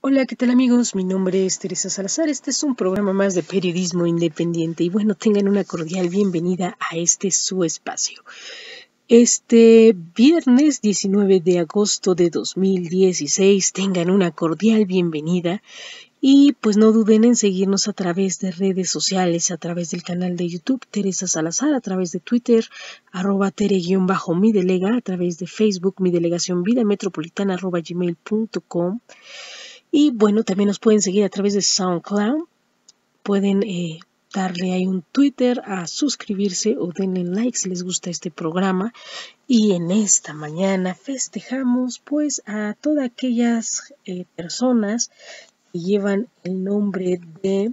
Hola, ¿qué tal amigos? Mi nombre es Teresa Salazar. Este es un programa más de periodismo independiente y bueno, tengan una cordial bienvenida a este su espacio. Este viernes 19 de agosto de 2016, tengan una cordial bienvenida y pues no duden en seguirnos a través de redes sociales, a través del canal de YouTube Teresa Salazar, a través de Twitter, @tere_midelega, a través de Facebook, mi delegación vida metropolitana @gmail.com. Y bueno, también nos pueden seguir a través de SoundCloud. Pueden darle ahí un Twitter a suscribirse o denle like si les gusta este programa. Y en esta mañana festejamos pues a todas aquellas personas que llevan el nombre de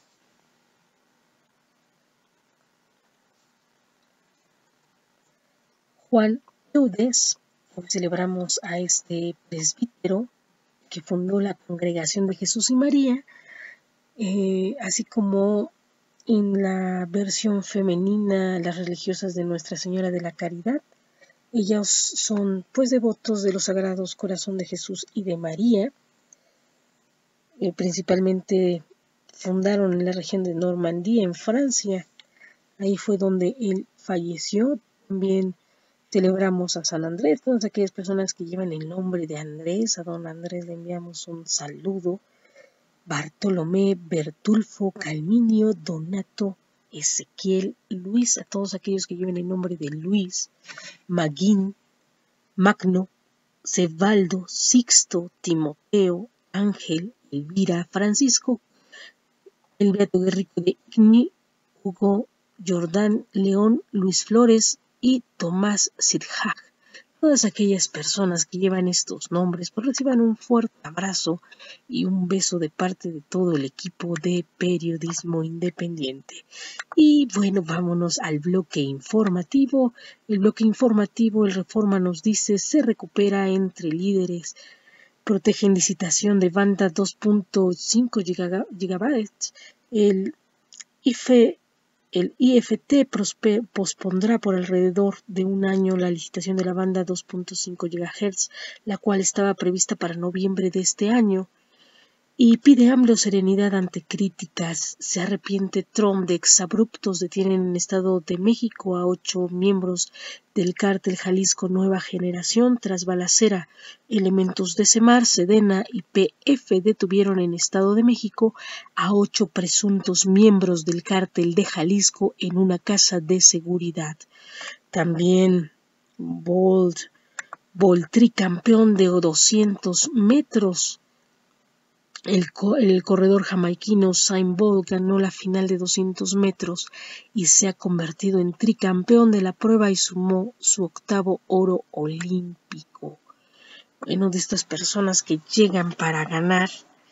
Juan Eudes. Hoy celebramos a este presbítero que fundó la Congregación de Jesús y María, así como en la versión femenina, las religiosas de Nuestra Señora de la Caridad. Ellos son pues devotos de los Sagrados Corazón de Jesús y de María. Principalmente fundaron en la región de Normandía, en Francia. Ahí fue donde él falleció. También celebramos a San Andrés, todas aquellas personas que llevan el nombre de Andrés. A don Andrés le enviamos un saludo. Bartolomé, Bertulfo, Calminio, Donato, Ezequiel, Luis, a todos aquellos que lleven el nombre de Luis, Maguín, Magno, Cebaldo, Sixto, Timoteo, Ángel, Elvira, Francisco, el Beato Guerrico de Igni, Hugo, Jordán, León, Luis Flores y Tomás Sidhag. Todas aquellas personas que llevan estos nombres pues reciban un fuerte abrazo y un beso de parte de todo el equipo de periodismo independiente. Y bueno, vámonos al bloque informativo. El bloque informativo, el Reforma nos dice, se recupera entre líderes, protegen licitación de banda 2.5 GB. El IFT pospondrá por alrededor de un año la licitación de la banda 2.5 GHz, la cual estaba prevista para noviembre de este año. Y pide AMLO serenidad ante críticas. Se arrepiente Trump de exabruptos. Detienen en Estado de México a 8 miembros del cártel Jalisco Nueva Generación tras balacera. Elementos de SEMAR, Sedena y PF detuvieron en Estado de México a 8 presuntos miembros del cártel de Jalisco en una casa de seguridad. También tricampeón de 200 metros. El corredor jamaiquino Usain Bolt ganó la final de 200 metros y se ha convertido en tricampeón de la prueba y sumó su 8º oro olímpico. Bueno, de estas personas que llegan para ganar.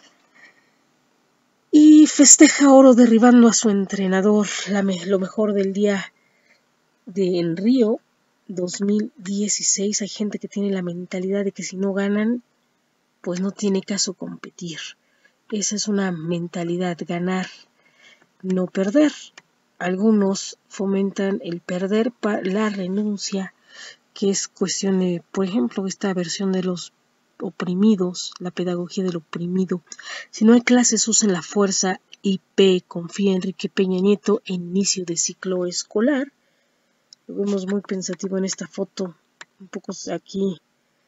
Y festeja oro derribando a su entrenador, lo mejor del día en Río 2016. Hay gente que tiene la mentalidad de que si no ganan, pues no tiene caso competir. Esa es una mentalidad, ganar, no perder. Algunos fomentan el perder, la renuncia, que es cuestión de, por ejemplo, esta versión de los oprimidos, la pedagogía del oprimido. Si no hay clases, usen la fuerza. IP, confía Enrique Peña Nieto en inicio de ciclo escolar. Lo vemos muy pensativo en esta foto, un poco aquí.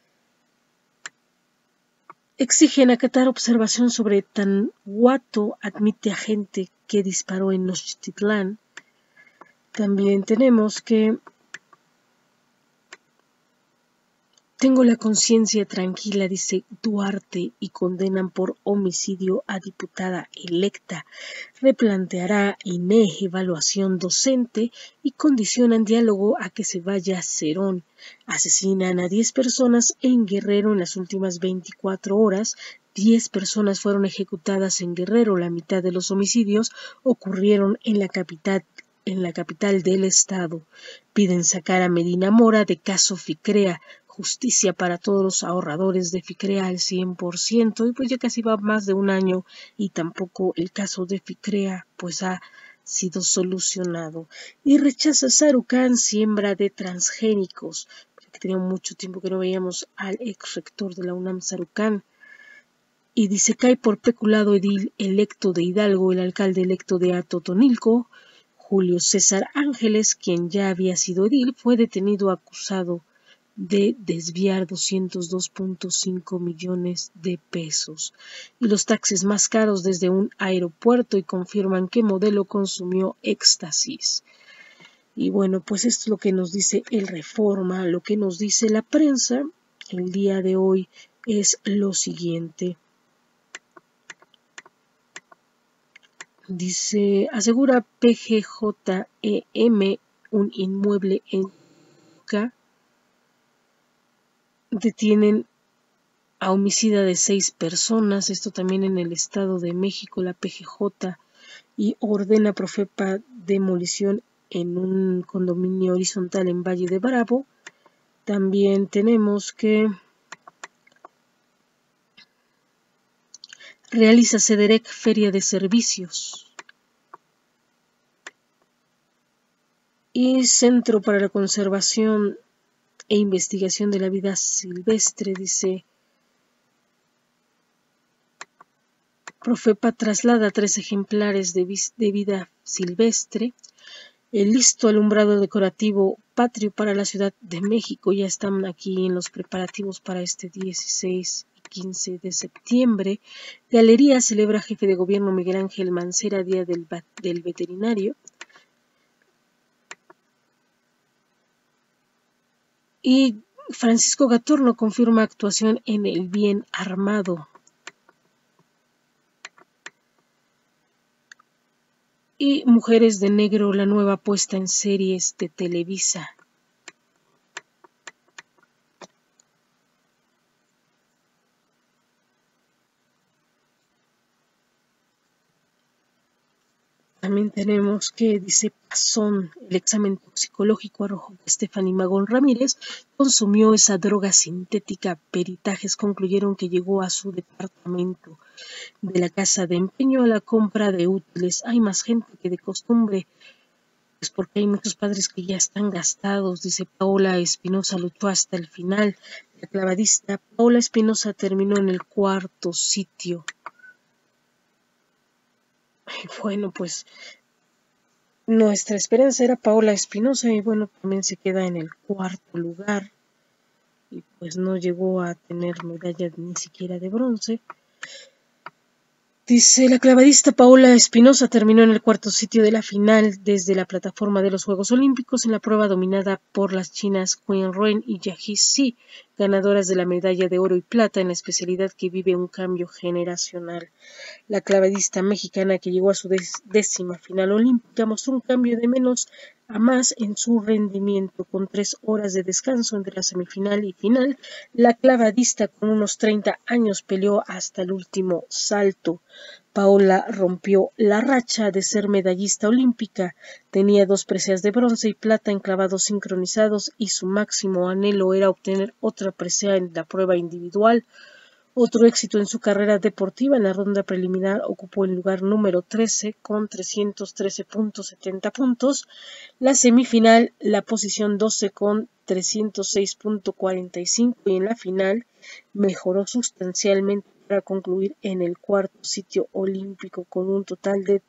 Exigen acatar observación sobre Tanhuato, admite agente que disparó en Nochtitlán. También tenemos que tengo la conciencia tranquila, dice Duarte, y condenan por homicidio a diputada electa. Replanteará INE evaluación docente y condicionan diálogo a que se vaya Cerón. Asesinan a 10 personas en Guerrero en las últimas 24 horas. 10 personas fueron ejecutadas en Guerrero. La mitad de los homicidios ocurrieron en la capital del estado. Piden sacar a Medina Mora de caso Ficrea. Justicia para todos los ahorradores de Ficrea al 100%, y pues ya casi va más de un año y tampoco el caso de Ficrea pues ha sido solucionado. Y rechaza Sarucán siembra de transgénicos, porque tenía mucho tiempo que no veíamos al ex rector de la UNAM, Sarucán. Y dice, cae por peculado edil electo de Hidalgo, el alcalde electo de Atotonilco, Julio César Ángeles, quien ya había sido edil, fue detenido acusado de desviar 202.5 millones de pesos y los taxis más caros desde un aeropuerto, y confirman que Modelo consumió éxtasis. Y bueno, pues esto es lo que nos dice el Reforma. Lo que nos dice la prensa el día de hoy es lo siguiente. Dice, asegura PGJEM un inmueble en Toluca. Detienen a homicida de 6 personas, esto también en el Estado de México, la PGJ, y ordena Profepa demolición en un condominio horizontal en Valle de Bravo. También tenemos que realiza CEDEREC Feria de Servicios. Y Centro para la Conservación e Investigación de la Vida Silvestre, dice, Profepa traslada 3 ejemplares de vida silvestre. El listo alumbrado decorativo patrio para la Ciudad de México. Ya están aquí en los preparativos para este 16 y 15 de septiembre. Galería celebra jefe de gobierno Miguel Ángel Mancera Día del Veterinario. Y Francisco Gatorno confirma actuación en El Bien Armado. Y Mujeres de Negro, la nueva puesta en series de Televisa. También tenemos que dice Pazón, el examen toxicológico arrojó que Stephanie Magón Ramírez consumió esa droga sintética. Peritajes concluyeron que llegó a su departamento de la casa de empeño a la compra de útiles. Hay más gente que de costumbre, pues porque hay muchos padres que ya están gastados, dice Paola Espinosa, luchó hasta el final. La clavadista Paola Espinosa terminó en el 4º sitio. Bueno, pues nuestra esperanza era Paola Espinosa y bueno, también se queda en el 4º lugar y pues no llegó a tener medalla ni siquiera de bronce. Dice, la clavadista Paola Espinosa terminó en el 4º sitio de la final desde la plataforma de los Juegos Olímpicos en la prueba dominada por las chinas Qin Ren y Yahi Si, ganadoras de la medalla de oro y plata en la especialidad que vive un cambio generacional. La clavadista mexicana, que llegó a su 10ª final olímpica, mostró un cambio de menos a más en su rendimiento. Con 3 horas de descanso entre la semifinal y final, la clavadista con unos 30 años peleó hasta el último salto. Paola rompió la racha de ser medallista olímpica. Tenía 2 preseas de bronce y plata en clavados sincronizados y su máximo anhelo era obtener otra presea en la prueba individual. Otro éxito en su carrera deportiva. En la ronda preliminar ocupó el lugar número 13 con 313.70 puntos. La semifinal, la posición 12 con 306.45 y en la final mejoró sustancialmente para concluir en el 4º sitio olímpico con un total de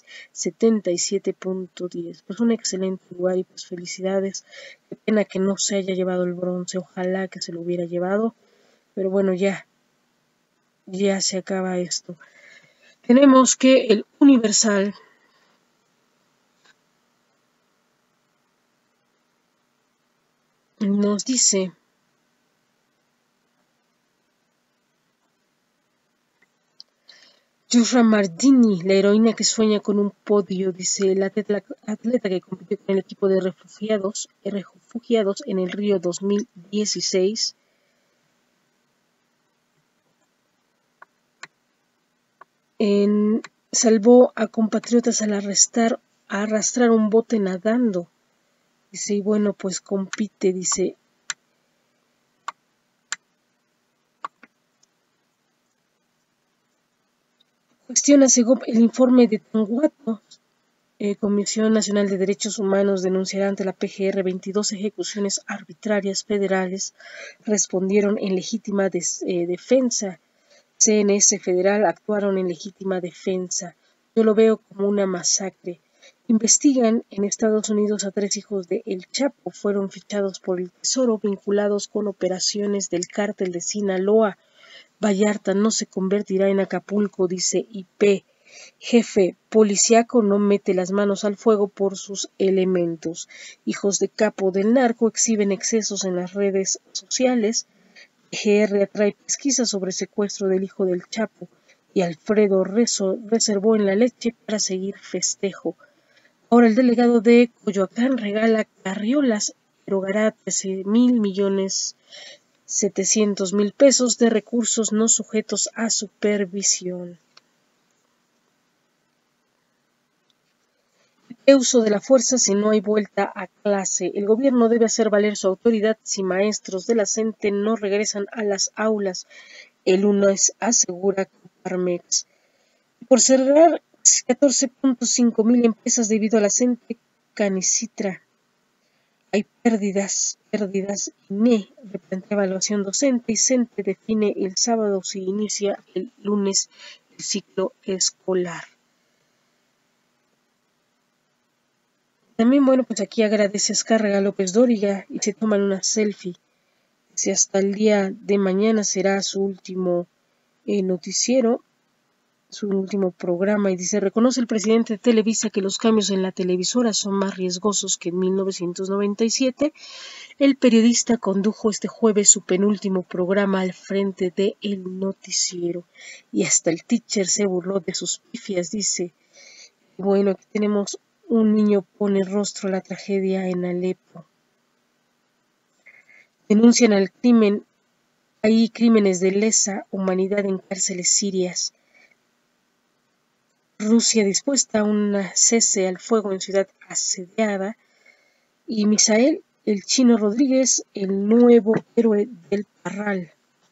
377.10. Pues un excelente lugar y pues felicidades. Qué pena que no se haya llevado el bronce, ojalá que se lo hubiera llevado, pero bueno, ya se acaba esto. Tenemos que el Universal nos dice Yusra Mardini, la heroína que sueña con un podio, dice el atleta que compitió con el equipo de refugiados en el Río 2016. Salvó a compatriotas al arrastrar un bote nadando. Dice, y bueno, pues compite, dice. Cuestiona Segov el informe de Tanguato. Comisión Nacional de Derechos Humanos denunciará ante la PGR 22 ejecuciones arbitrarias federales. Respondieron en legítima defensa. CNS federal actuaron en legítima defensa. Yo lo veo como una masacre. Investigan en Estados Unidos a 3 hijos de El Chapo. Fueron fichados por el Tesoro vinculados con operaciones del cártel de Sinaloa. Vallarta no se convertirá en Acapulco, dice IP. Jefe policíaco no mete las manos al fuego por sus elementos. Hijos de capo del narco exhiben excesos en las redes sociales. GR atrae pesquisa sobre secuestro del hijo del Chapo y Alfredo reservó en la leche para seguir festejo. Ahora el delegado de Coyoacán regala carriolas, erogará 13.700.000 pesos de recursos no sujetos a supervisión. ¿Qué uso de la fuerza si no hay vuelta a clase? El gobierno debe hacer valer su autoridad si maestros de la CENTE no regresan a las aulas. El lunes asegura Coparmex. Por cerrar 14.5 mil empresas debido a la CENTE Canicitra. Hay pérdidas. INE replantea evaluación docente y CENTE define el sábado si inicia el lunes el ciclo escolar. También, pues aquí agradece Azcárraga López Dóriga y se toman una selfie. Si hasta el día de mañana será su último noticiero, su último programa, y dice, reconoce el presidente de Televisa que los cambios en la televisora son más riesgosos que en 1997. El periodista condujo este jueves su penúltimo programa al frente de el noticiero y hasta el teacher se burló de sus pifias, dice. Bueno, aquí tenemos un niño pone rostro a la tragedia en Alepo. Denuncian al crimen. Hay crímenes de lesa humanidad en cárceles sirias. Rusia dispuesta a un cese al fuego en ciudad asediada. Y Misael, el Chino Rodríguez, el nuevo héroe del Parral.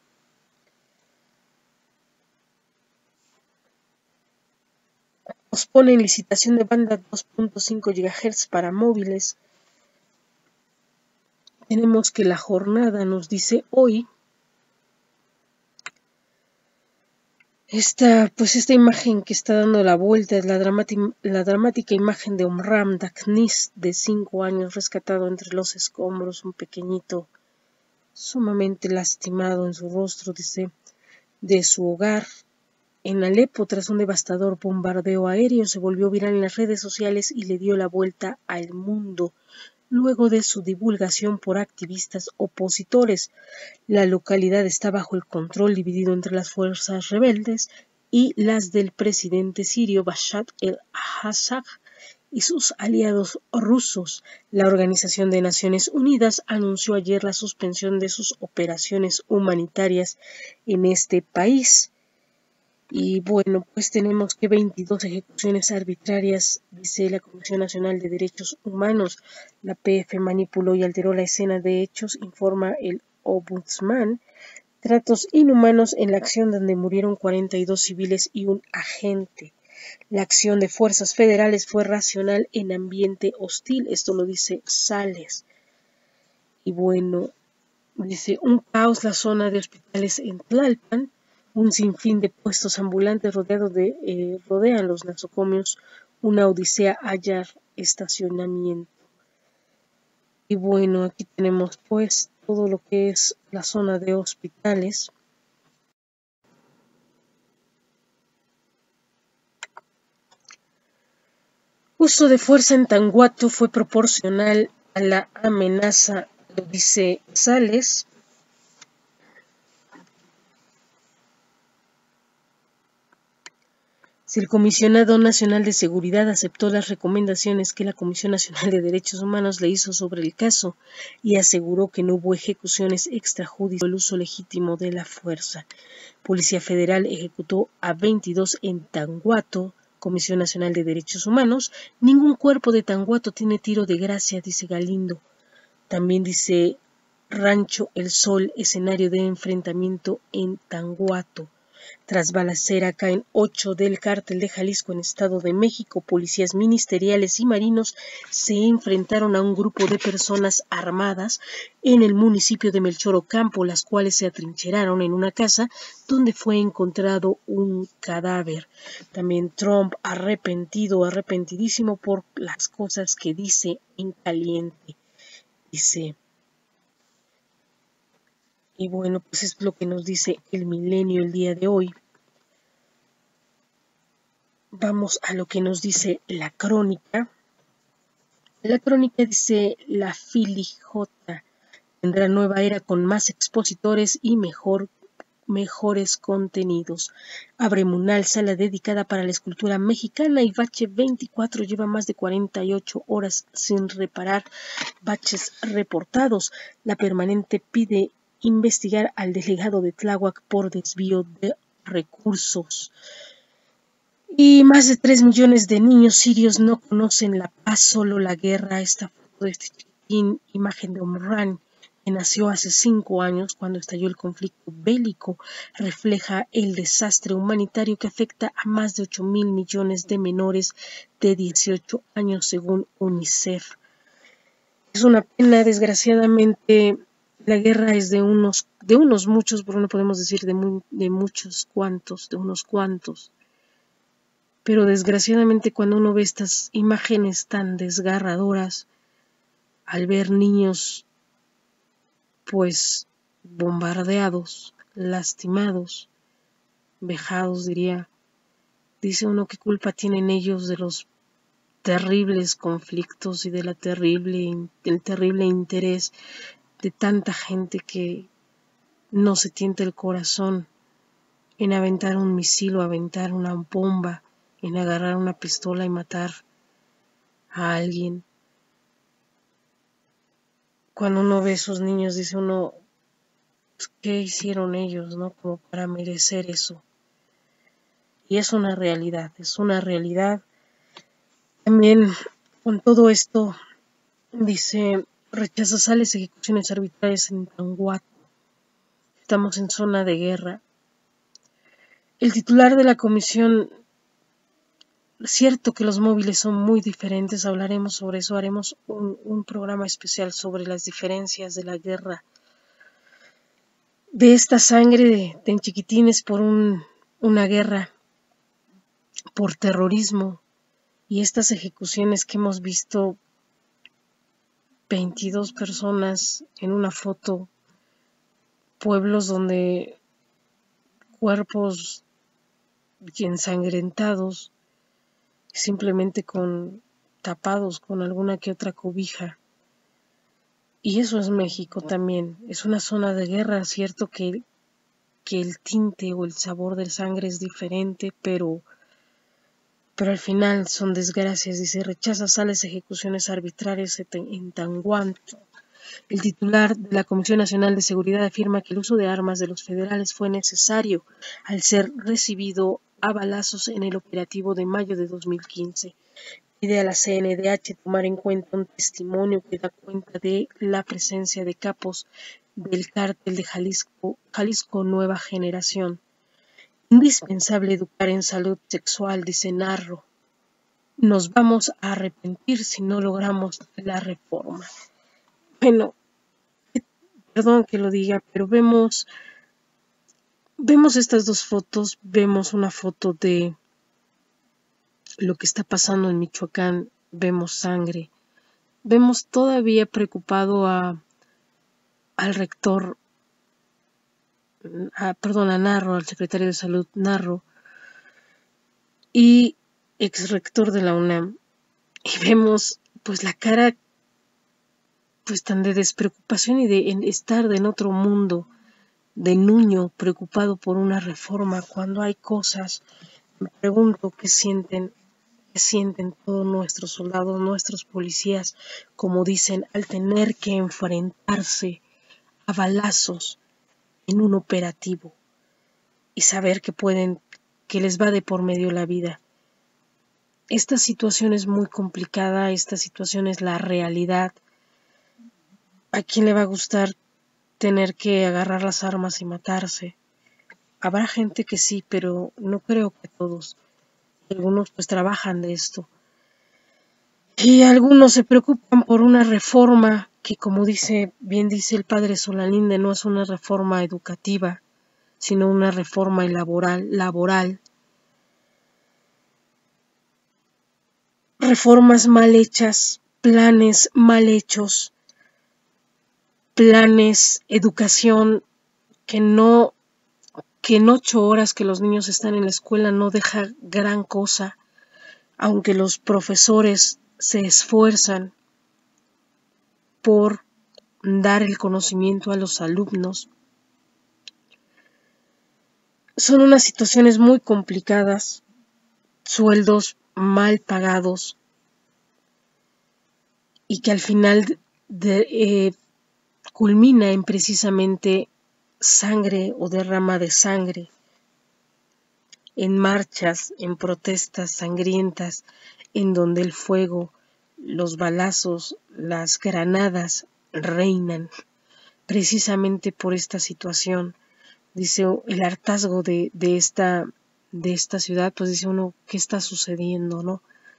Posponen licitación de banda 2.5 GHz para móviles. Tenemos que la jornada nos dice hoy. Esta imagen que está dando la vuelta es la dramática imagen de Omram Daknis, de 5 años, rescatado entre los escombros, un pequeñito sumamente lastimado en su rostro, dice, de su hogar. En Alepo, tras un devastador bombardeo aéreo, se volvió viral en las redes sociales y le dio la vuelta al mundo, luego de su divulgación por activistas opositores. La localidad está bajo el control dividido entre las fuerzas rebeldes y las del presidente sirio Bashar el-Assad y sus aliados rusos. La Organización de Naciones Unidas anunció ayer la suspensión de sus operaciones humanitarias en este país. Y pues tenemos que 22 ejecuciones arbitrarias, dice la Comisión Nacional de Derechos Humanos. La PF manipuló y alteró la escena de hechos, informa el Ombudsman. Tratos inhumanos en la acción donde murieron 42 civiles y un agente. La acción de fuerzas federales fue racional en ambiente hostil, esto lo dice Sales. Y dice, un caos la zona de hospitales en Tlalpan. Un sinfín de puestos ambulantes rodean los nosocomios, una odisea hallar estacionamiento. Y aquí tenemos pues todo lo que es la zona de hospitales. Uso de fuerza en Tanguato fue proporcional a la amenaza, lo dice Sales. Si el Comisionado Nacional de Seguridad aceptó las recomendaciones que la Comisión Nacional de Derechos Humanos le hizo sobre el caso y aseguró que no hubo ejecuciones extrajudiciales, el uso legítimo de la fuerza. Policía Federal ejecutó a 22 en Tanguato, Comisión Nacional de Derechos Humanos. Ningún cuerpo de Tanguato tiene tiro de gracia, dice Galindo. También dice Rancho El Sol, escenario de enfrentamiento en Tanguato. Tras balacera caen 8 del cártel de Jalisco en Estado de México. Policías ministeriales y marinos se enfrentaron a un grupo de personas armadas en el municipio de Melchor Ocampo, las cuales se atrincheraron en una casa donde fue encontrado un cadáver. También Trump arrepentidísimo por las cosas que dice en caliente. Dice, y bueno, pues es lo que nos dice el Milenio el día de hoy. Vamos a lo que nos dice la Crónica. La Crónica dice, la Filijota tendrá nueva era con más expositores y mejores contenidos. Abre Munal, sala dedicada para la escultura mexicana, y Bache 24 lleva más de 48 horas sin reparar baches reportados. La Permanente pide investigar al delegado de Tláhuac por desvío de recursos. Y más de 3 millones de niños sirios no conocen la paz, solo la guerra. Esta foto de este chiquitín, imagen de Omran, que nació hace 5 años cuando estalló el conflicto bélico, refleja el desastre humanitario que afecta a más de 8.000 millones de menores de 18 años según UNICEF. Es una pena, desgraciadamente. La guerra es de unos muchos, pero no podemos decir de unos cuantos. Pero desgraciadamente cuando uno ve estas imágenes tan desgarradoras, al ver niños pues bombardeados, lastimados, vejados, dice uno qué culpa tienen ellos de los terribles conflictos y del terrible interés de tanta gente que no se tienta el corazón en aventar un misil o aventar una bomba, en agarrar una pistola y matar a alguien. Cuando uno ve a esos niños, dice uno, ¿qué hicieron ellos, no? Como para merecer eso. Y es una realidad. También con todo esto, dice, rechaza sales ejecuciones arbitrarias en Tanguat. Estamos en zona de guerra. El titular de la comisión, cierto que los móviles son muy diferentes, hablaremos sobre eso, haremos un programa especial sobre las diferencias de la guerra, de esta sangre de chiquitines por una guerra, por terrorismo, y estas ejecuciones que hemos visto, 22 personas en una foto, pueblos donde cuerpos ensangrentados, simplemente tapados con alguna que otra cobija. Y eso es México también. Es una zona de guerra, cierto que el tinte o el sabor del sangre es diferente, pero al final son desgracias. Dice, rechaza sales ejecuciones arbitrarias en Tanguanto. El titular de la Comisión Nacional de Seguridad afirma que el uso de armas de los federales fue necesario al ser recibido a balazos en el operativo de mayo de 2015. Pide a la CNDH tomar en cuenta un testimonio que da cuenta de la presencia de capos del cártel de Jalisco Nueva Generación. Indispensable educar en salud sexual, dice Narro. Nos vamos a arrepentir si no logramos la reforma. Bueno, perdón que lo diga, pero vemos estas dos fotos. Vemos una foto de lo que está pasando en Michoacán, vemos sangre, vemos todavía preocupado al rector, a Narro, al secretario de Salud Narro y ex rector de la UNAM, y vemos pues la cara pues tan de despreocupación y de estar en otro mundo, de niño preocupado por una reforma, cuando hay cosas. Me pregunto qué sienten todos nuestros soldados, nuestros policías, como dicen, al tener que enfrentarse a balazos en un operativo y saber que les va de por medio la vida. Esta situación es muy complicada, esta situación es la realidad. ¿A quién le va a gustar tener que agarrar las armas y matarse? habrá gente que sí, pero no creo que todos. Algunos pues trabajan de esto. Y algunos se preocupan por una reforma que, como bien dice el padre Solalinde, no es una reforma educativa, sino una reforma laboral. Reformas mal hechas, planes mal hechos, planes, educación que en 8 horas que los niños están en la escuela no deja gran cosa, aunque los profesores se esfuerzan por dar el conocimiento a los alumnos. Son unas situaciones muy complicadas, sueldos mal pagados y que al final culmina en precisamente sangre o derrama de sangre, en marchas, en protestas sangrientas, en donde el fuego, los balazos, las granadas reinan, precisamente por esta situación. Dice el hartazgo de esta ciudad, pues dice uno, ¿qué está sucediendo, no?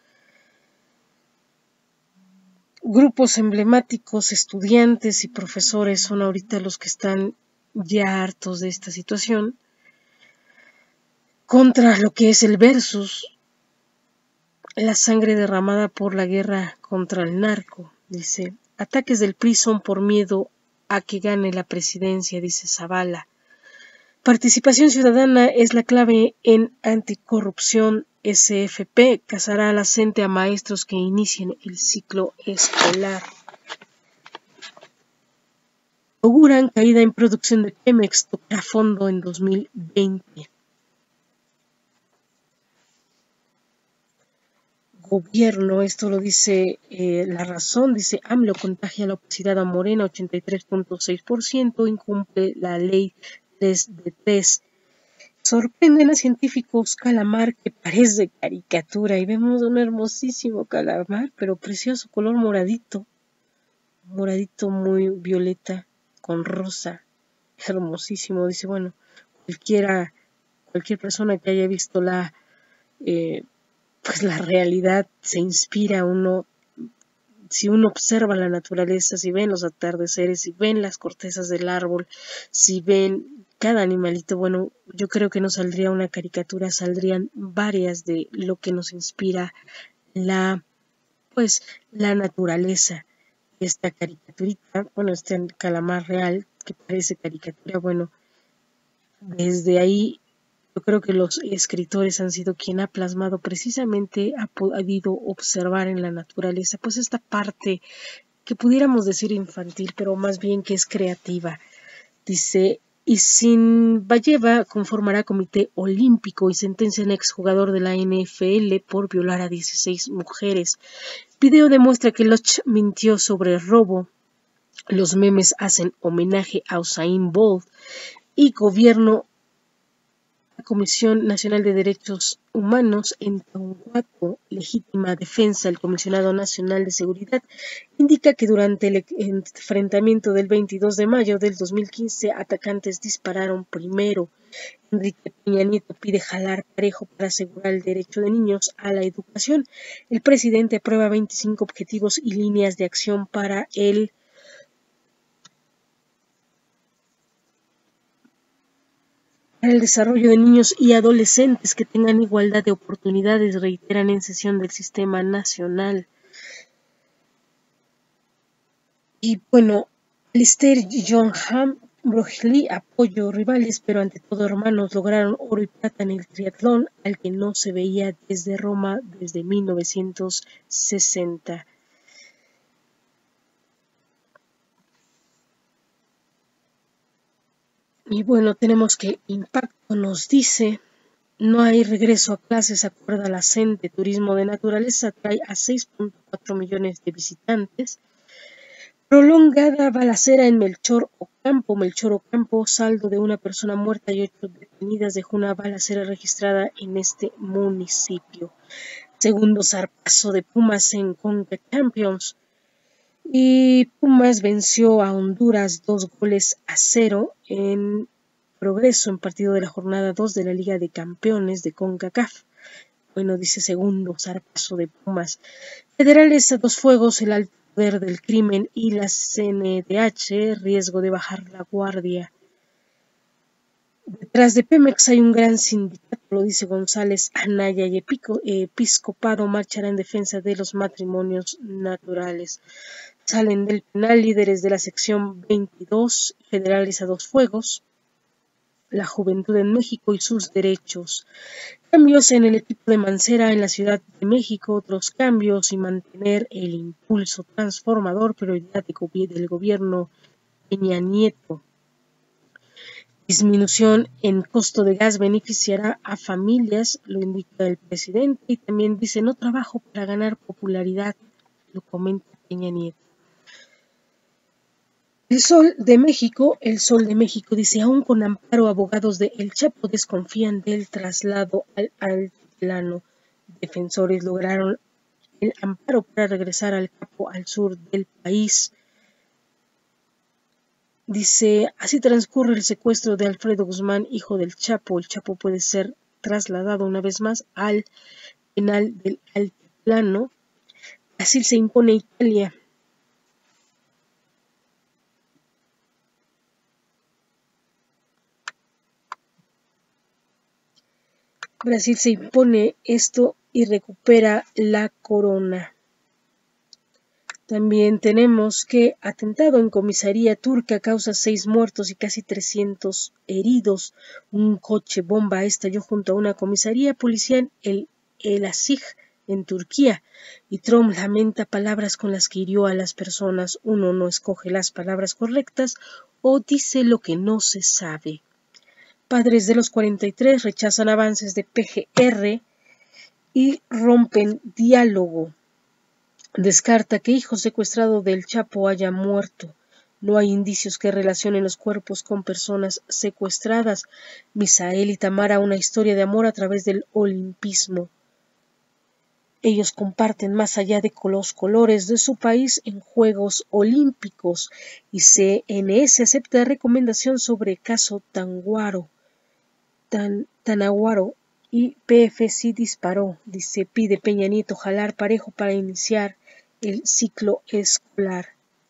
Grupos emblemáticos, estudiantes y profesores son ahorita los que están ya hartos de esta situación, contra lo que es el versus, la sangre derramada por la guerra contra el narco. Dice, ataques del PRI son por miedo a que gane la presidencia, dice Zavala. Participación ciudadana es la clave en anticorrupción. SFP casará a la CENTE a maestros que inicien el ciclo escolar. Auguran caída en producción de Pemex, tocará fondo en 2020. Gobierno, esto lo dice La Razón, dice AMLO contagia la obesidad a Morena, 83.6%, incumple la ley 3 de 3. Sorprenden a científicos calamar que parece caricatura y vemos un hermosísimo calamar, pero precioso, color moradito muy violeta con rosa, hermosísimo. Dice, bueno, cualquier persona que haya visto pues la realidad se inspira uno. Si uno observa la naturaleza, si ven los atardeceres, si ven las cortezas del árbol, si ven cada animalito, bueno, yo creo que no saldría una caricatura, saldrían varias de lo que nos inspira la naturaleza. Esta caricaturita, bueno, este calamar real que parece caricatura, bueno, desde ahí yo creo que los escritores han sido quien ha plasmado precisamente, ha podido observar en la naturaleza, pues esta parte que pudiéramos decir infantil, pero más bien que es creativa. Dice, y Sinbayeva conformará comité olímpico y sentencian a exjugador de la NFL por violar a 16 mujeres. Video demuestra que Loch mintió sobre robo. Los memes hacen homenaje a Usain Bolt. Y gobierno, la Comisión Nacional de Derechos Humanos en Tauhuato, legítima defensa. El Comisionado Nacional de Seguridad indica que durante el enfrentamiento del 22 de mayo del 2015, atacantes dispararon primero. Enrique Peña Nieto pide jalar parejo para asegurar el derecho de niños a la educación. El presidente aprueba 25 objetivos y líneas de acción para el desarrollo de niños y adolescentes que tengan igualdad de oportunidades, reiteran en sesión del Sistema Nacional. Y bueno, Alistair y John Brockley, apoyo rivales, pero ante todo hermanos, lograron oro y plata en el triatlón, al que no se veía desde Roma desde 1960. Y bueno, tenemos que Impacto nos dice, no hay regreso a clases, acuerda la CENTE, turismo de naturaleza trae a 6.4 millones de visitantes. Prolongada balacera en Melchor Ocampo, saldo de una persona muerta y 8 detenidas, dejó una balacera registrada en este municipio. Segundo zarpazo de Pumas en Conca Champions. Y Pumas venció a Honduras 2-0 en Progreso en partido de la jornada 2 de la Liga de Campeones de CONCACAF. Bueno, dice segundo zarpazo de Pumas. Federales a 2 fuegos, el alto poder del crimen y la CNDH, riesgo de bajar la guardia. Detrás de Pemex hay un gran sindicato, lo dice González Anaya, y episcopado marchará en defensa de los matrimonios naturales. Salen del penal líderes de la sección 22, federales a 2 fuegos, la juventud en México y sus derechos. Cambios en el equipo de Mancera en la Ciudad de México, otros cambios y mantener el impulso transformador, prioridad del gobierno Peña Nieto. Disminución en costo de gas beneficiará a familias, lo indica el presidente, y también dice no trabajo para ganar popularidad, lo comenta Peña Nieto. El Sol de México dice, aún con amparo, abogados de El Chapo desconfían del traslado al altiplano. Defensores lograron el amparo para regresar al Chapo al sur del país. Dice, así transcurre el secuestro de Alfredo Guzmán, hijo del Chapo. El Chapo puede ser trasladado una vez más al penal del altiplano. Brasil se impone a Italia. Brasil se impone esto y recupera la corona. También tenemos que atentado en comisaría turca causa 6 muertos y casi 300 heridos. Un coche bomba estalló junto a una comisaría policial en El Asij, en Turquía, y Trump lamenta palabras con las que hirió a las personas. Uno no escoge las palabras correctas o dice lo que no se sabe. Padres de los 43 rechazan avances de PGR y rompen diálogo. Descarta que hijo secuestrado del Chapo haya muerto. No hay indicios que relacionen los cuerpos con personas secuestradas. Misael y Tamara, una historia de amor a través del olimpismo. Ellos comparten más allá de los colores de su país en Juegos Olímpicos, y CNS acepta recomendación sobre caso Tanaguaro y PFC disparó, dice, pide Peña Nieto jalar parejo para iniciar el ciclo escolar.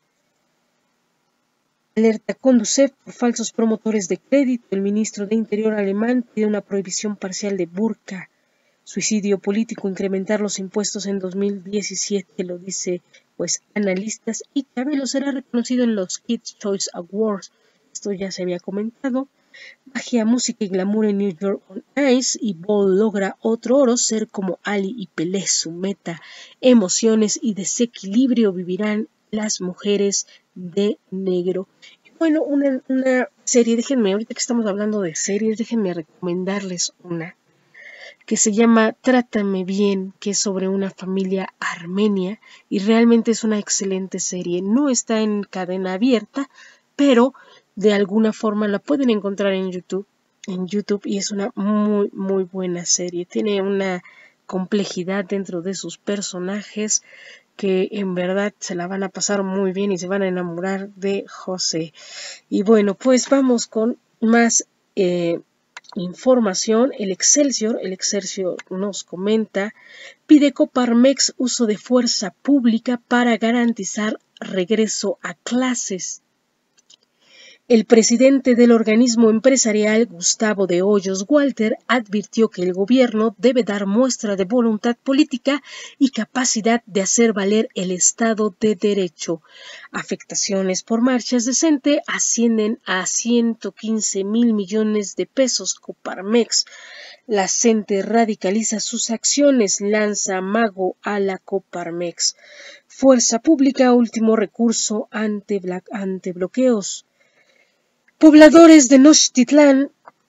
Alerta Conducef por falsos promotores de crédito. El ministro de Interior alemán pide una prohibición parcial de burka. Suicidio político, incrementar los impuestos en 2017, lo dice analistas, y Chabelo será reconocido en los Kids' Choice Awards. Esto ya se había comentado. Magia, música y glamour en New York on Ice, y Ball logra otro oro, ser como Ali y Pelé, su meta. Emociones y desequilibrio vivirán las mujeres de negro. Y bueno, una serie, ahorita que estamos hablando de series, déjenme recomendarles una que se llama Trátame Bien, que es sobre una familia armenia, y realmente es una excelente serie. No está en cadena abierta, pero de alguna forma la pueden encontrar en YouTube, y es una muy muy buena serie. Tiene una complejidad dentro de sus personajes que en verdad se la van a pasar muy bien y se van a enamorar de José. Y bueno, pues vamos con más información. El Excelsior nos comenta, pide Coparmex uso de fuerza pública para garantizar regreso a clases. El presidente del organismo empresarial, Gustavo de Hoyos Walter, advirtió que el gobierno debe dar muestra de voluntad política y capacidad de hacer valer el Estado de Derecho. Afectaciones por marchas de CENTE ascienden a 115,000 millones de pesos. Coparmex. La CENTE radicaliza sus acciones, lanza amago a la Coparmex. Fuerza Pública, último recurso ante bloqueos. Pobladores de Nochtitlán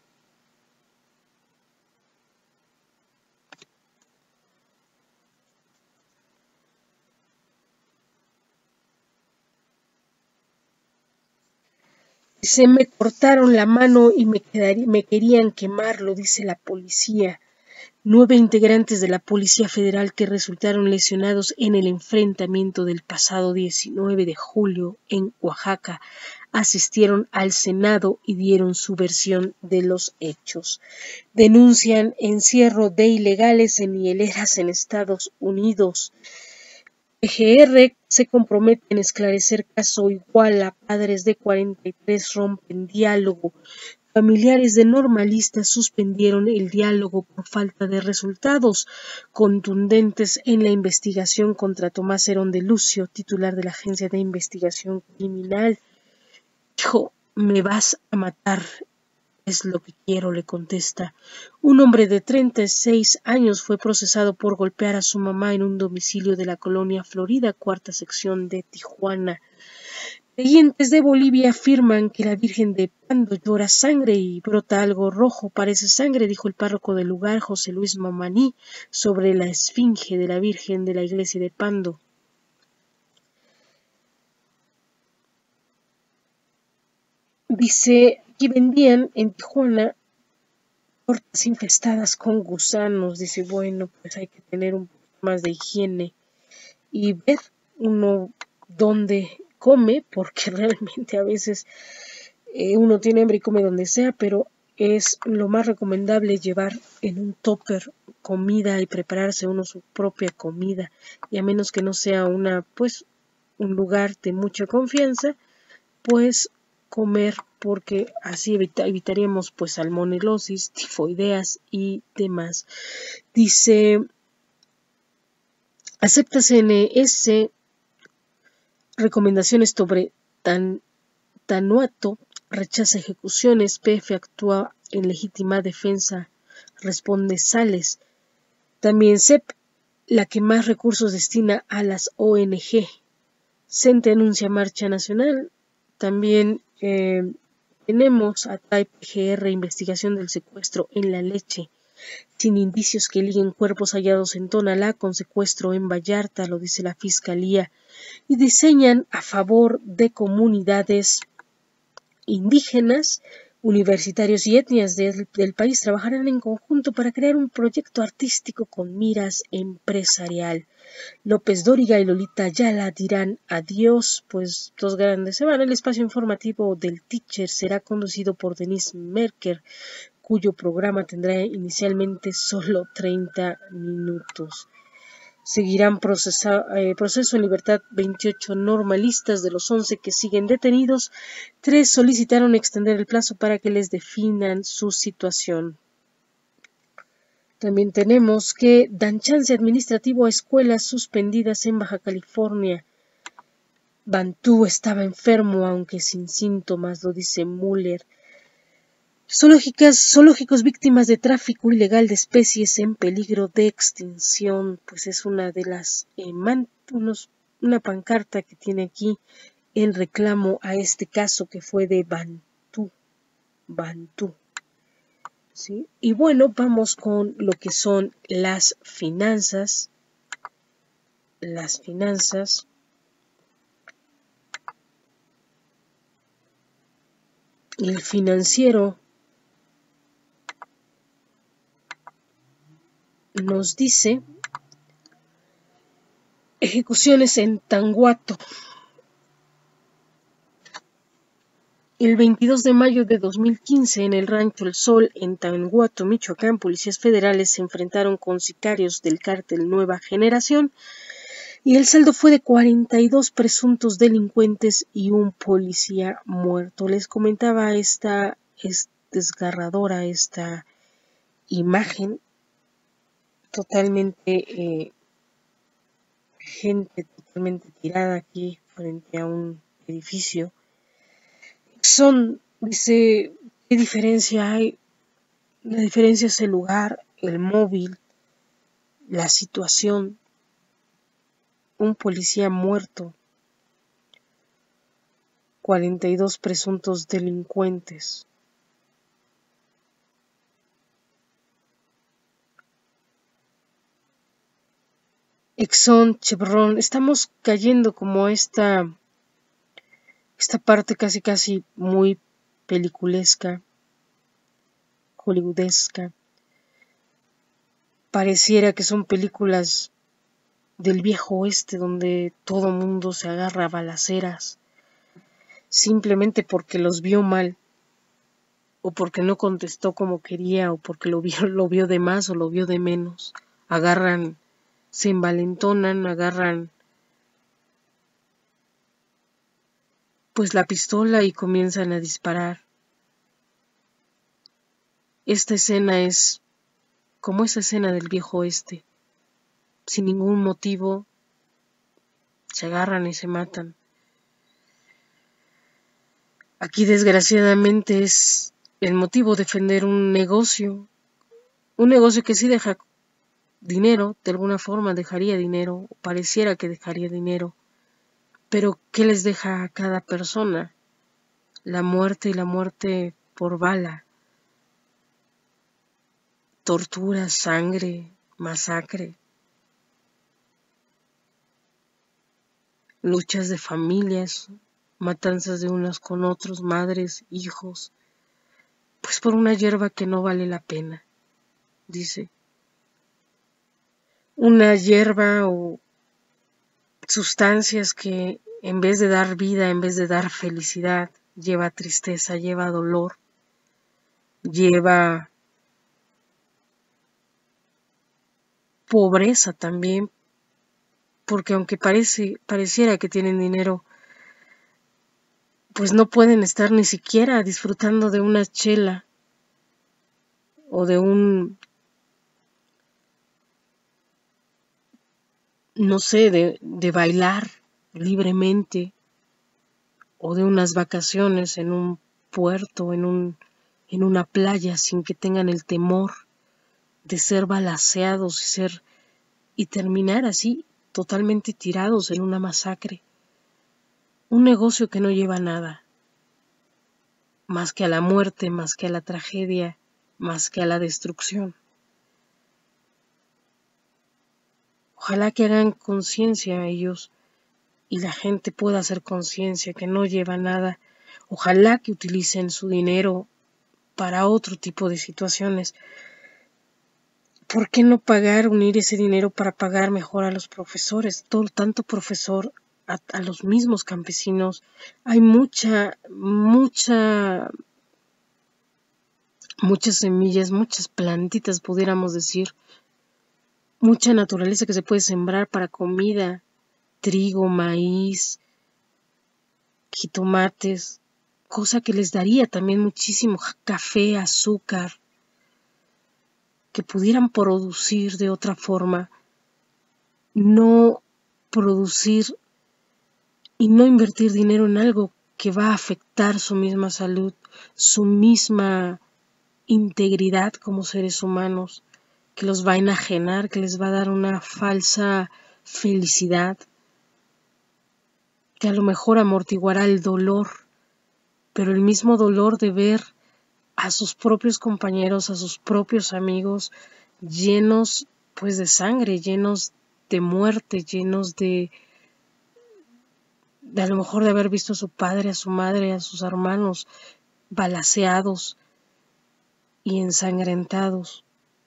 se me cortaron la mano y me querían quemar, lo dice la policía. 9 integrantes de la Policía Federal que resultaron lesionados en el enfrentamiento del pasado 19 de julio en Oaxaca asistieron al Senado y dieron su versión de los hechos. Denuncian encierro de ilegales en hieleras en Estados Unidos. PGR se compromete en esclarecer caso Iguala. Padres de 43 rompen diálogo. Familiares de normalistas suspendieron el diálogo por falta de resultados contundentes en la investigación contra Tomás Herón de Lucio, titular de la Agencia de Investigación Criminal. Hijo, me vas a matar, es lo que quiero, le contesta. Un hombre de 36 años fue procesado por golpear a su mamá en un domicilio de la colonia Florida, cuarta sección de Tijuana. Creyentes de Bolivia afirman que la Virgen de Pando llora sangre y brota algo rojo, parece sangre, dijo el párroco del lugar, José Luis Mamaní, sobre la esfinge de la Virgen de la iglesia de Pando. Dice, aquí vendían en Tijuana tortas infestadas con gusanos. Dice, bueno, pues hay que tener un poco más de higiene y ver uno dónde come, porque realmente a veces uno tiene hambre y come donde sea, pero es lo más recomendable llevar en un tupper comida y prepararse uno su propia comida, y a menos que no sea un lugar de mucha confianza, pues comer, porque así evitaríamos pues salmonelosis, tifoideas y demás. Dice, acepta CNS recomendaciones sobre Tanuato, rechaza ejecuciones, PF actúa en legítima defensa, responde Sales. También CEP, la que más recursos destina a las ONG. CENTE anuncia marcha nacional. También tenemos a PGR, investigación del secuestro en la leche, sin indicios que liguen cuerpos hallados en Tonalá con secuestro en Vallarta, lo dice la Fiscalía, y diseñan a favor de comunidades indígenas, universitarios y etnias del país trabajarán en conjunto para crear un proyecto artístico con miras empresarial. López Dóriga y Lolita Ayala dirán adiós, pues dos grandes se van. El espacio informativo del Teacher será conducido por Denise Merker, cuyo programa tendrá inicialmente solo 30 minutos. Seguirán proceso en libertad 28 normalistas. De los 11 que siguen detenidos, 3 solicitaron extender el plazo para que les definan su situación. También tenemos que dan chance administrativo a escuelas suspendidas en Baja California. Bantú estaba enfermo, aunque sin síntomas, lo dice Müller. Zoológicos víctimas de tráfico ilegal de especies en peligro de extinción, pues es una de las una pancarta que tiene aquí en reclamo a este caso que fue de Bantú. ¿Sí? Y bueno, vamos con lo que son las finanzas. Las finanzas. El Financiero nos dice ejecuciones en Tanguato. El 22 de mayo de 2015, en el Rancho El Sol, en Tanguato, Michoacán, policías federales se enfrentaron con sicarios del cártel Nueva Generación y el saldo fue de 42 presuntos delincuentes y un policía muerto. Les comentaba es desgarradora esta imagen, totalmente gente totalmente tirada aquí frente a un edificio. Dice, ¿qué diferencia hay? La diferencia es el lugar, el móvil, la situación. Un policía muerto, 42 presuntos delincuentes. Exxon, Chevron, estamos cayendo como esta parte casi muy peliculesca, hollywoodesca. Pareciera que son películas del viejo oeste donde todo mundo se agarra a balaceras. simplemente porque los vio mal, o porque no contestó como quería, o porque lo vio de más o lo vio de menos. Agarran, se envalentonan, agarran pues la pistola y comienzan a disparar. Esta escena es como esa escena del viejo oeste. Sin ningún motivo, se agarran y se matan. Aquí desgraciadamente es el motivo defender un negocio que sí deja dinero, de alguna forma dejaría dinero, o pareciera que dejaría dinero, pero ¿qué les deja a cada persona? La muerte, y la muerte por bala, tortura, sangre, masacre, luchas de familias, matanzas de unos con otros, madres, hijos, pues por una hierba que no vale la pena, dice. Una hierba o sustancias que en vez de dar vida, en vez de dar felicidad, lleva tristeza, lleva dolor, lleva pobreza también, porque aunque pareciera que tienen dinero, pues no pueden estar ni siquiera disfrutando de una chela o de no sé, de bailar libremente o de unas vacaciones en un puerto, en una playa, sin que tengan el temor de ser balaceados y terminar así, totalmente tirados en una masacre. Un negocio que no lleva nada, más que a la muerte, más que a la tragedia, más que a la destrucción. Ojalá que hagan conciencia ellos y la gente pueda hacer conciencia que no lleva nada. Ojalá que utilicen su dinero para otro tipo de situaciones. ¿Por qué no unir ese dinero para pagar mejor a los profesores? Tanto profesor, a los mismos campesinos. Hay muchas semillas, muchas plantitas, pudiéramos decir, mucha naturaleza que se puede sembrar para comida, trigo, maíz, jitomates, cosa que les daría también muchísimo café, azúcar, que pudieran producir de otra forma, no producir y no invertir dinero en algo que va a afectar su misma salud, su misma integridad como seres humanos, que los va a enajenar, que les va a dar una falsa felicidad, que a lo mejor amortiguará el dolor, pero el mismo dolor de ver a sus propios compañeros, a sus propios amigos llenos pues de sangre, llenos de muerte, llenos de a lo mejor de haber visto a su padre, a su madre, a sus hermanos balaceados y ensangrentados.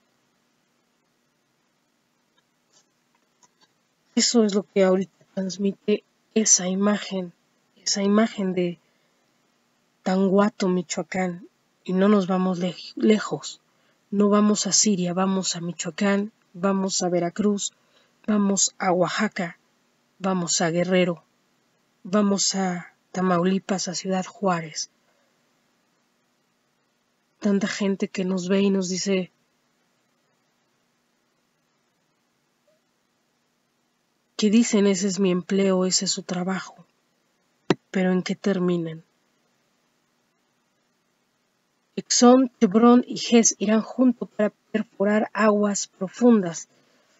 Eso es lo que ahorita transmite esa imagen de Tanguato, Michoacán. Y no nos vamos lejos, no vamos a Siria, vamos a Michoacán, vamos a Veracruz, vamos a Oaxaca, vamos a Guerrero, vamos a Tamaulipas, a Ciudad Juárez. Tanta gente que nos ve y nos dice, que dicen ese es mi empleo, ese es su trabajo, pero ¿en qué terminan? Exxon, Chevron y Hess irán juntos para perforar aguas profundas.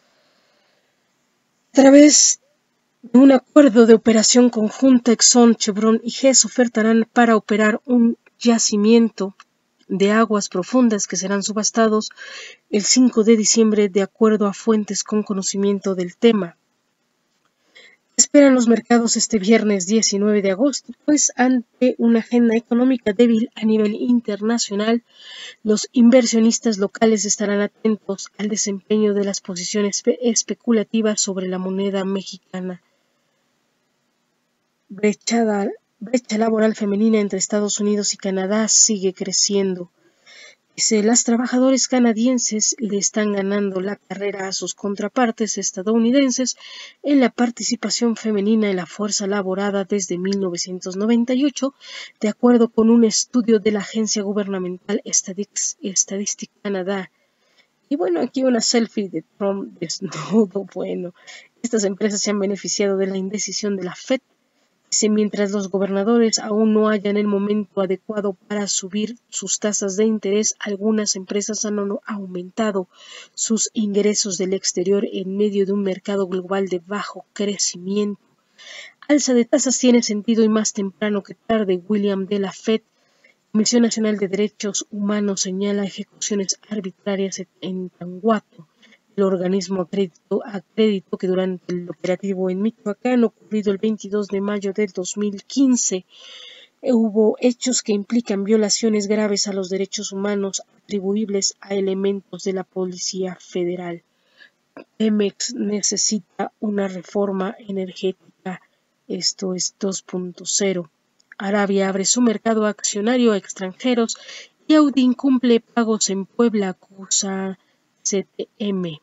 A través de un acuerdo de operación conjunta, Exxon, Chevron y Hess ofertarán para operar un yacimiento de aguas profundas que serán subastados el 5 de diciembre de acuerdo a fuentes con conocimiento del tema. Esperan los mercados este viernes 19 de agosto, pues ante una agenda económica débil a nivel internacional, los inversionistas locales estarán atentos al desempeño de las posiciones especulativas sobre la moneda mexicana, brechada brecha laboral femenina entre Estados Unidos y Canadá sigue creciendo. Dice, las trabajadoras canadienses le están ganando la carrera a sus contrapartes estadounidenses en la participación femenina en la fuerza laborada desde 1998, de acuerdo con un estudio de la agencia gubernamental Statistics Canadá. Y bueno, aquí una selfie de Trump desnudo. Bueno, estas empresas se han beneficiado de la indecisión de la Fed. Dice, mientras los gobernadores aún no hayan el momento adecuado para subir sus tasas de interés, algunas empresas han aumentado sus ingresos del exterior en medio de un mercado global de bajo crecimiento. Alza de tasas tiene sentido y más temprano que tarde. William de la Fed, Comisión Nacional de Derechos Humanos, señala ejecuciones arbitrarias en Tanguato. El organismo acreditó que durante el operativo en Michoacán, ocurrido el 22 de mayo del 2015, hubo hechos que implican violaciones graves a los derechos humanos atribuibles a elementos de la Policía Federal. Pemex necesita una reforma energética, esto es 2.0. Arabia abre su mercado accionario a extranjeros y Audi incumple pagos en Puebla, acusa CTM.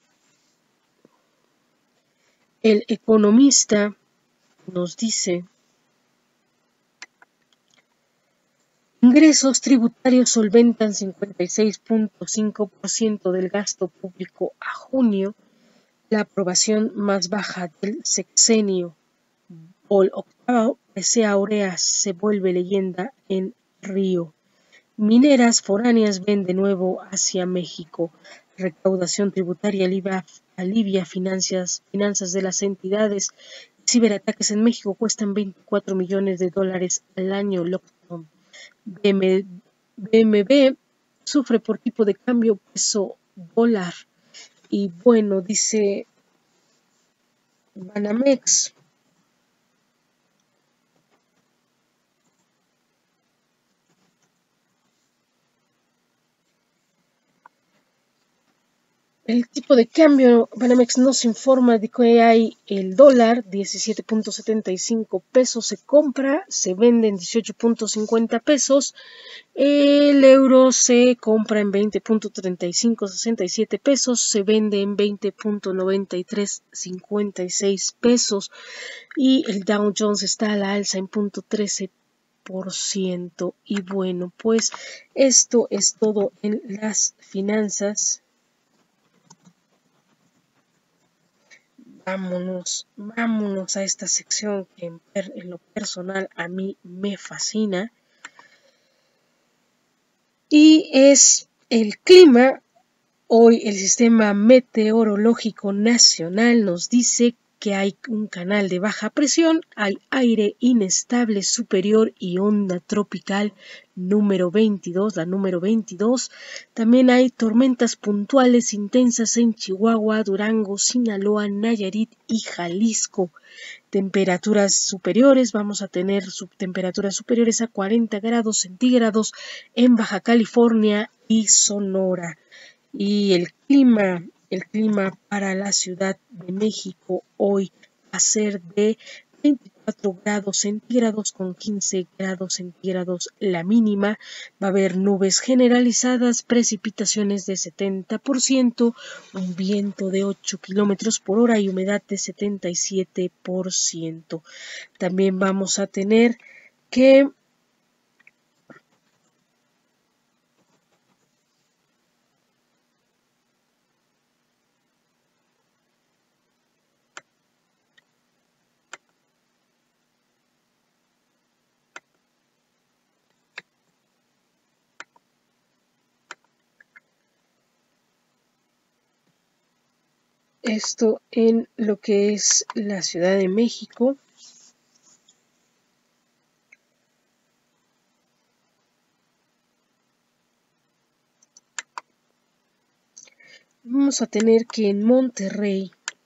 El Economista nos dice, ingresos tributarios solventan 56.5% del gasto público a junio, la aprobación más baja del sexenio. Paul octavo presea Orea se vuelve leyenda en Río. Mineras foráneas ven de nuevo hacia México. Recaudación tributaria alivia finanzas de las entidades. Ciberataques en México cuestan $24 millones al año. Lockdown. BMB sufre por tipo de cambio peso dólar. Y bueno, dice Banamex, el tipo de cambio, Banamex nos informa de que hay el dólar 17.75 pesos se compra, se vende en 18.50 pesos, el euro se compra en 20.3567 pesos, se vende en 20.9356 pesos y el Dow Jones está a la alza en 0.13%. Y bueno, pues esto es todo en las finanzas. Vámonos a esta sección que en lo personal a mí me fascina. Y es el clima. Hoy el Sistema Meteorológico Nacional nos dice que hay un canal de baja presión, hay aire inestable superior y onda tropical número 22, la número 22. También hay tormentas puntuales intensas en Chihuahua, Durango, Sinaloa, Nayarit y Jalisco. Temperaturas superiores, vamos a tener temperaturas superiores a 40 grados centígrados en Baja California y Sonora. Y el clima para la Ciudad de México hoy va a ser de 24 grados centígrados con 15 grados centígrados la mínima. Va a haber nubes generalizadas, precipitaciones de 70%, un viento de 8 kilómetros por hora y humedad de 77%. También vamos a tener que esto en lo que es la Ciudad de México. Vamos a tener que en Monterrey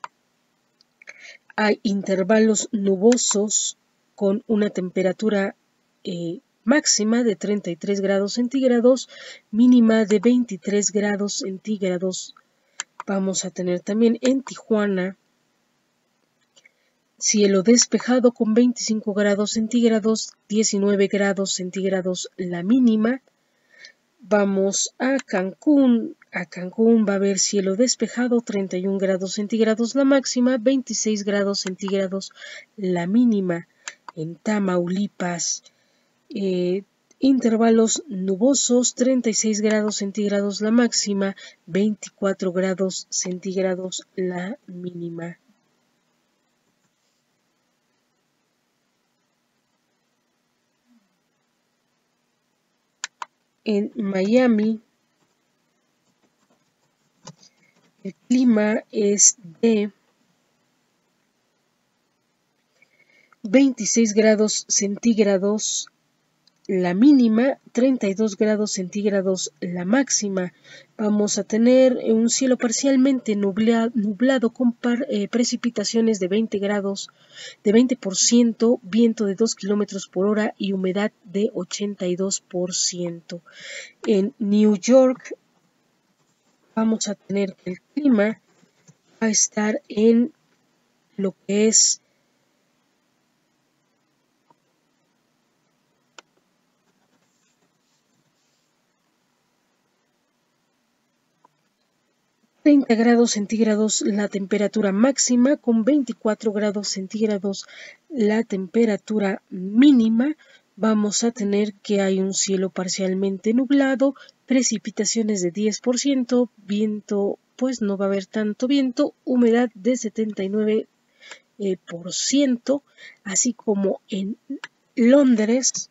hay intervalos nubosos con una temperatura máxima de 33 grados centígrados, mínima de 23 grados centígrados. Vamos a tener también en Tijuana cielo despejado con 25 grados centígrados, 19 grados centígrados la mínima. Vamos a Cancún. A Cancún va a haber cielo despejado, 31 grados centígrados la máxima, 26 grados centígrados la mínima. En Tamaulipas, intervalos nubosos, 36 grados centígrados la máxima, 24 grados centígrados la mínima. En Miami, el clima es de 26 grados centígrados la mínima, 32 grados centígrados la máxima. Vamos a tener un cielo parcialmente nublado con precipitaciones de 20%, viento de 2 kilómetros por hora y humedad de 82%. En New York vamos a tener que el clima va a estar en lo que es 30 grados centígrados la temperatura máxima, con 24 grados centígrados la temperatura mínima. Vamos a tener que hay un cielo parcialmente nublado, precipitaciones de 10%, viento, pues no va a haber tanto viento, humedad de 79%, así como en Londres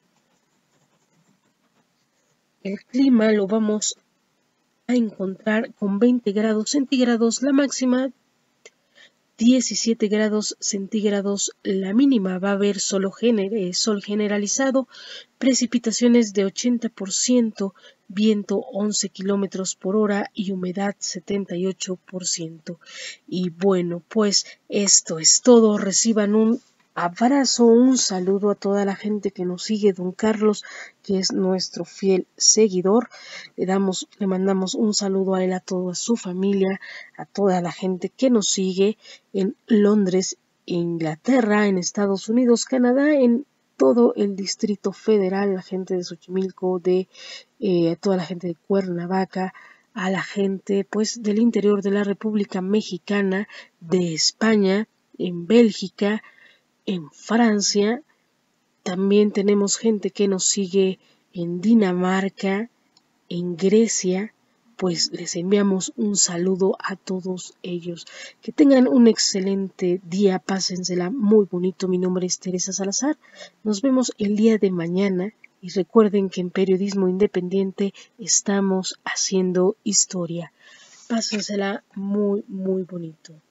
el clima lo vamos a encontrar con 20 grados centígrados la máxima, 17 grados centígrados la mínima. Va a haber sol generalizado, precipitaciones de 80%, viento 11 kilómetros por hora y humedad 78%. Y bueno, pues esto es todo. Reciban un abrazo, un saludo a toda la gente que nos sigue, don Carlos, que es nuestro fiel seguidor. Le mandamos un saludo a él, a toda su familia, a toda la gente que nos sigue en Londres, Inglaterra, en Estados Unidos, Canadá, en todo el Distrito Federal, la gente de Xochimilco, toda la gente de Cuernavaca, a la gente pues del interior de la República Mexicana, de España, en Bélgica, en Francia. También tenemos gente que nos sigue en Dinamarca, en Grecia. Pues les enviamos un saludo a todos ellos. Que tengan un excelente día, pásensela muy bonito. Mi nombre es Teresa Salazar. Nos vemos el día de mañana y recuerden que en Periodismo Independiente estamos haciendo historia. Pásensela muy, muy bonito.